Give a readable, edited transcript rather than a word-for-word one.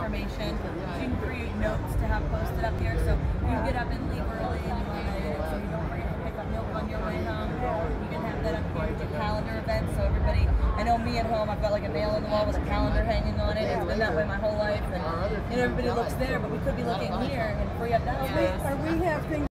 information. So you can create notes to have posted up here. So you get up and leave early and you want to, so you don't forget to pick up milk on your way home. You can have that up here. Do calendar events. So everybody, I know me at home, I've got like a nail in the wall with a calendar hanging on it. It's been that way my whole life, and everybody looks there, but we could be looking here and free up that space. Or we have things